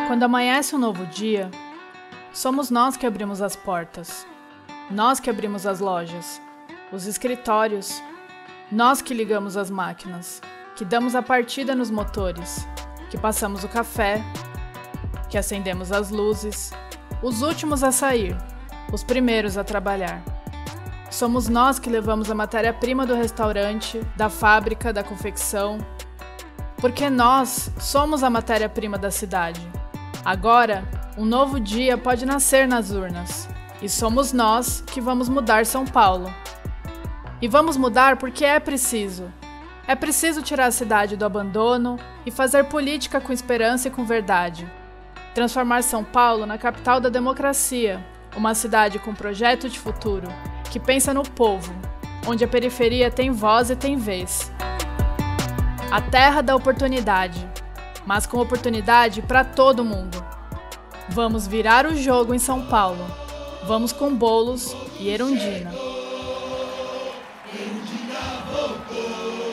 Quando amanhece um novo dia, somos nós que abrimos as portas, nós que abrimos as lojas, os escritórios, nós que ligamos as máquinas, que damos a partida nos motores, que passamos o café, que acendemos as luzes, os últimos a sair, os primeiros a trabalhar. Somos nós que levamos a matéria-prima do restaurante, da fábrica, da confecção, porque nós somos a matéria-prima da cidade. Agora, um novo dia pode nascer nas urnas, e somos nós que vamos mudar São Paulo. E vamos mudar porque é preciso. É preciso tirar a cidade do abandono e fazer política com esperança e com verdade. Transformar São Paulo na capital da democracia, uma cidade com projeto de futuro, que pensa no povo, onde a periferia tem voz e tem vez. A terra da oportunidade, mas com oportunidade para todo mundo. Vamos virar o jogo em São Paulo. Vamos com Boulos e Erundina. Erundina voltou.